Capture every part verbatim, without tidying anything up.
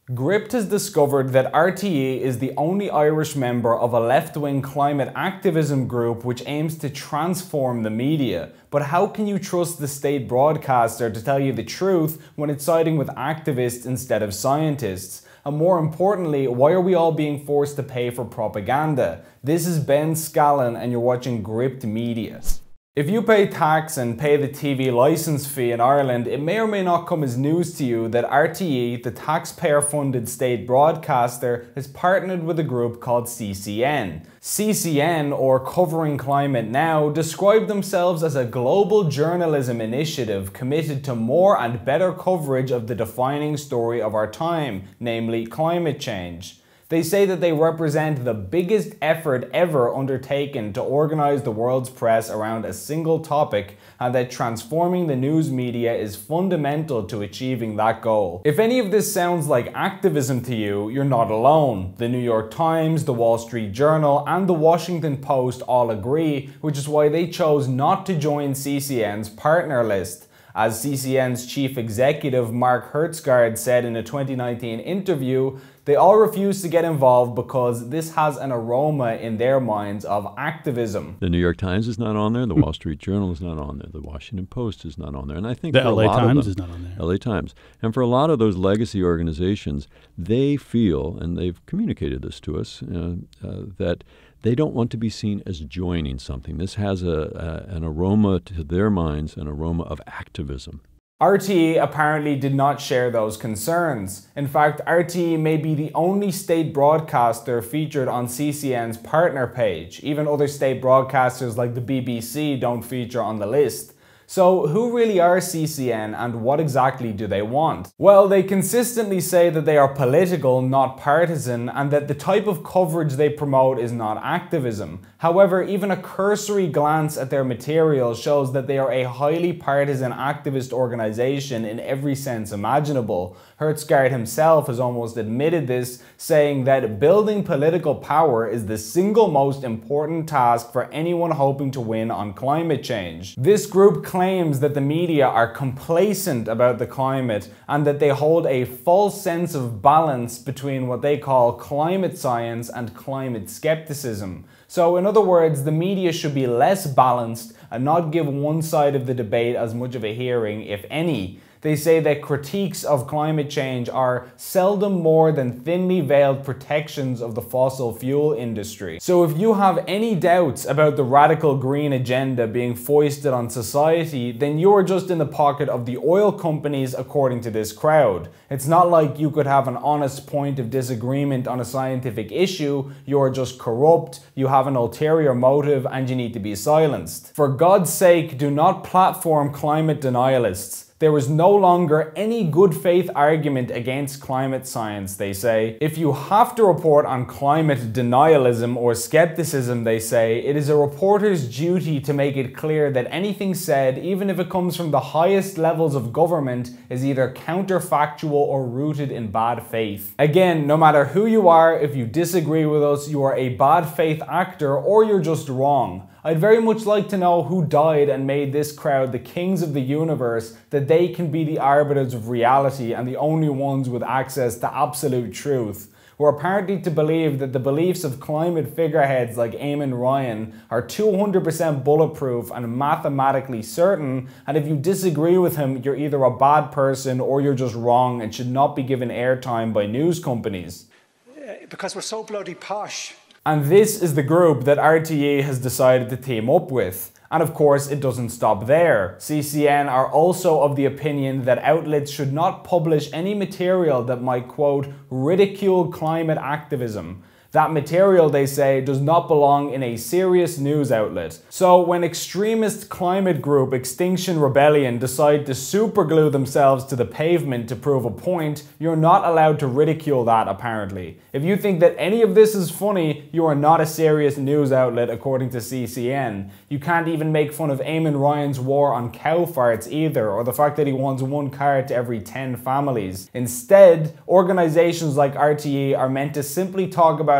Gript has discovered that R T E is the only Irish member of a left-wing climate activism group which aims to transform the media. But how can you trust the state broadcaster to tell you the truth when it's siding with activists instead of scientists? And more importantly, why are we all being forced to pay for propaganda? This is Ben Scallan and you're watching Gript Media. If you pay tax and pay the T V licence fee in Ireland, it may or may not come as news to you that R T E, the taxpayer-funded state broadcaster, has partnered with a group called C C N. C C N, or Covering Climate Now, describe themselves as a global journalism initiative committed to more and better coverage of the defining story of our time, namely climate change. They say that they represent the biggest effort ever undertaken to organise the world's press around a single topic, and that transforming the news media is fundamental to achieving that goal. If any of this sounds like activism to you, you're not alone. The New York Times, the Wall Street Journal, and the Washington Post all agree, which is why they chose not to join C C N's partner list. As C C N's chief executive Mark Hertsgaard said in a twenty nineteen interview, they all refuse to get involved because this has an aroma in their minds of activism. The New York Times is not on there, the Wall Street Journal is not on there, the Washington Post is not on there, and I think the for L A a lot Times of them, is not on there. L A Times. And for a lot of those legacy organizations, they feel, and they've communicated this to us, uh, uh, that they don't want to be seen as joining something. This has a, a, an aroma to their minds, an aroma of activism. R T E apparently did not share those concerns. In fact, R T E may be the only state broadcaster featured on C C N's partner page. Even other state broadcasters like the B B C don't feature on the list. So who really are C C N and what exactly do they want? Well, they consistently say that they are political, not partisan, and that the type of coverage they promote is not activism. However, even a cursory glance at their material shows that they are a highly partisan activist organization in every sense imaginable. Hertsgaard himself has almost admitted this, saying that building political power is the single most important task for anyone hoping to win on climate change. This group claims that the media are complacent about the climate and that they hold a false sense of balance between what they call climate science and climate skepticism. So in other words, the media should be less balanced and not give one side of the debate as much of a hearing, if any. They say that critiques of climate change are seldom more than thinly veiled protections of the fossil fuel industry. So if you have any doubts about the radical green agenda being foisted on society, then you are just in the pocket of the oil companies according to this crowd. It's not like you could have an honest point of disagreement on a scientific issue. You are just corrupt, you have an ulterior motive, and you need to be silenced. For God's sake, do not platform climate denialists. There is no longer any good faith argument against climate science, they say. If you have to report on climate denialism or skepticism, they say, it is a reporter's duty to make it clear that anything said, even if it comes from the highest levels of government, is either counterfactual or rooted in bad faith. Again, no matter who you are, if you disagree with us, you are a bad faith actor or you're just wrong. I'd very much like to know who died and made this crowd the kings of the universe, that they can be the arbiters of reality and the only ones with access to absolute truth. We're apparently to believe that the beliefs of climate figureheads like Eamon Ryan are two hundred percent bulletproof and mathematically certain, and if you disagree with him, you're either a bad person or you're just wrong and should not be given airtime by news companies. Because we're so bloody posh. And this is the group that R T E has decided to team up with. And of course, it doesn't stop there. C C N are also of the opinion that outlets should not publish any material that might, quote, ridicule climate activism. That material, they say, does not belong in a serious news outlet. So when extremist climate group Extinction Rebellion decide to superglue themselves to the pavement to prove a point, you're not allowed to ridicule that, apparently. If you think that any of this is funny, you are not a serious news outlet according to C C N. You can't even make fun of Eamon Ryan's war on cow farts either, or the fact that he wants one car to every ten families. Instead, organizations like R T E are meant to simply talk about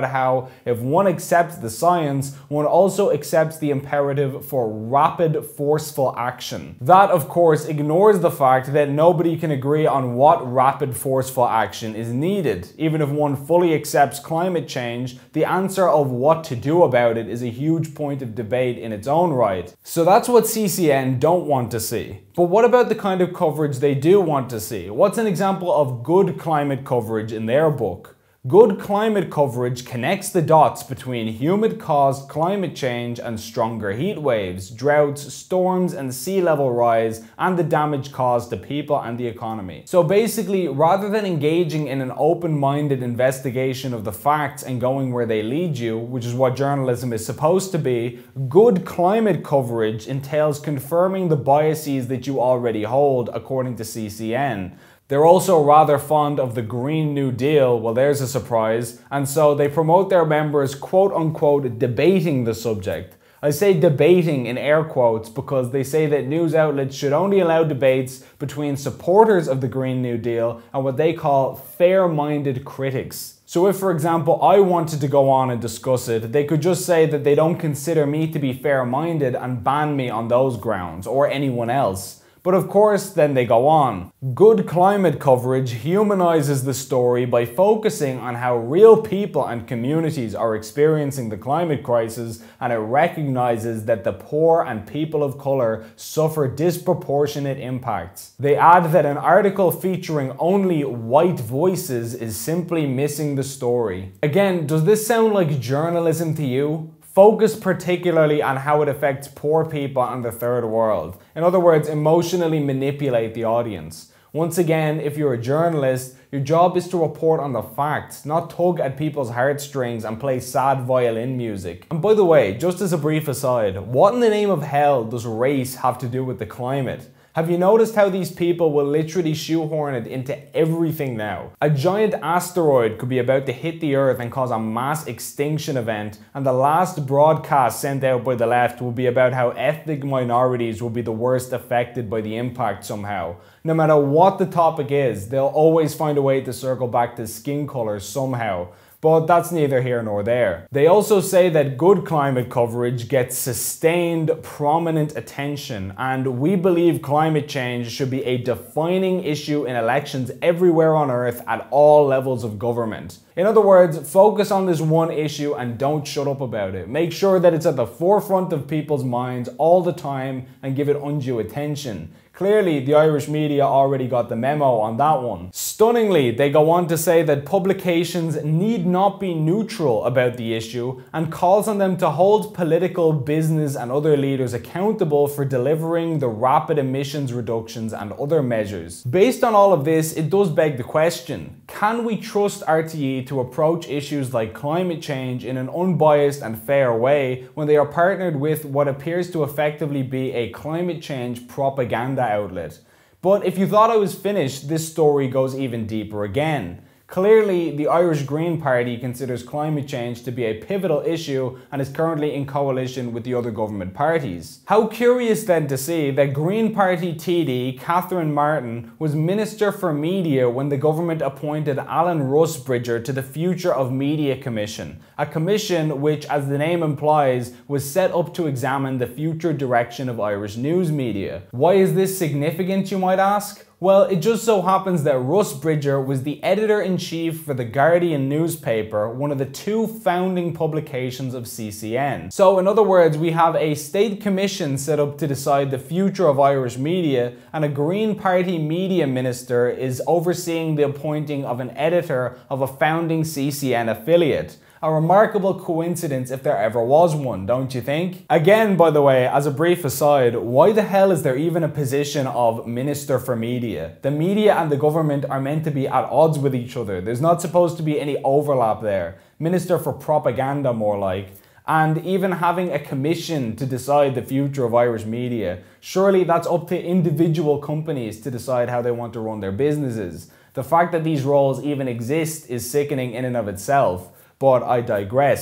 about how if one accepts the science, one also accepts the imperative for rapid, forceful action. That, of course, ignores the fact that nobody can agree on what rapid, forceful action is needed. Even if one fully accepts climate change, the answer of what to do about it is a huge point of debate in its own right. So that's what C C N don't want to see. But what about the kind of coverage they do want to see? What's an example of good climate coverage in their book? Good climate coverage connects the dots between human-caused climate change and stronger heat waves, droughts, storms, and sea level rise, and the damage caused to people and the economy. So basically, rather than engaging in an open-minded investigation of the facts and going where they lead you, which is what journalism is supposed to be, good climate coverage entails confirming the biases that you already hold, according to C C N. They're also rather fond of the Green New Deal, well there's a surprise, and so they promote their members quote-unquote debating the subject. I say debating in air quotes because they say that news outlets should only allow debates between supporters of the Green New Deal and what they call fair-minded critics. So if, for example, I wanted to go on and discuss it, they could just say that they don't consider me to be fair-minded and ban me on those grounds, or anyone else. But of course, then they go on. Good climate coverage humanizes the story by focusing on how real people and communities are experiencing the climate crisis, and it recognizes that the poor and people of color suffer disproportionate impacts. They add that an article featuring only white voices is simply missing the story. Again, does this sound like journalism to you? Focus particularly on how it affects poor people and the third world. In other words, emotionally manipulate the audience. Once again, if you're a journalist, your job is to report on the facts, not tug at people's heartstrings and play sad violin music. And by the way, just as a brief aside, what in the name of hell does race have to do with the climate? Have you noticed how these people will literally shoehorn it into everything now? A giant asteroid could be about to hit the Earth and cause a mass extinction event, and the last broadcast sent out by the left will be about how ethnic minorities will be the worst affected by the impact somehow. No matter what the topic is, they'll always find a way to circle back to skin color somehow. But that's neither here nor there. They also say that good climate coverage gets sustained, prominent attention, and we believe climate change should be a defining issue in elections everywhere on Earth at all levels of government. In other words, focus on this one issue and don't shut up about it. Make sure that it's at the forefront of people's minds all the time and give it undue attention. Clearly, the Irish media already got the memo on that one. Stunningly, they go on to say that publications need not be neutral about the issue and calls on them to hold political, business and other leaders accountable for delivering the rapid emissions reductions and other measures. Based on all of this, it does beg the question, can we trust R T E to approach issues like climate change in an unbiased and fair way when they are partnered with what appears to effectively be a climate change propaganda outlet? But if you thought I was finished, this story goes even deeper again. Clearly, the Irish Green Party considers climate change to be a pivotal issue and is currently in coalition with the other government parties. How curious then to see that Green Party T D Catherine Martin was Minister for Media when the government appointed Alan Rusbridger to the Future of Media Commission, a commission which, as the name implies, was set up to examine the future direction of Irish news media. Why is this significant, you might ask? Well, it just so happens that Rusbridger was the editor-in-chief for the Guardian newspaper, one of the two founding publications of C C N. So in other words, we have a state commission set up to decide the future of Irish media, and a Green Party media minister is overseeing the appointing of an editor of a founding C C N affiliate. A remarkable coincidence if there ever was one, don't you think? Again, by the way, as a brief aside, why the hell is there even a position of Minister for Media? The media and the government are meant to be at odds with each other. There's not supposed to be any overlap there. Minister for Propaganda, more like. And even having a commission to decide the future of Irish media, surely that's up to individual companies to decide how they want to run their businesses. The fact that these roles even exist is sickening in and of itself. But I digress.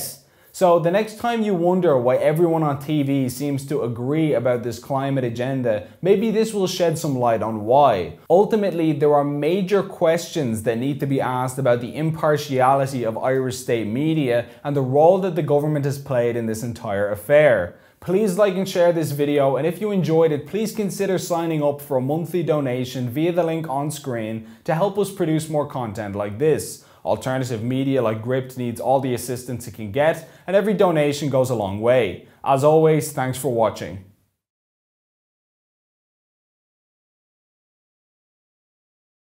So the next time you wonder why everyone on T V seems to agree about this climate agenda, maybe this will shed some light on why. Ultimately, there are major questions that need to be asked about the impartiality of Irish state media and the role that the government has played in this entire affair. Please like and share this video, and if you enjoyed it, please consider signing up for a monthly donation via the link on screen to help us produce more content like this. Alternative media like Gript needs all the assistance it can get, and every donation goes a long way. As always, thanks for watching.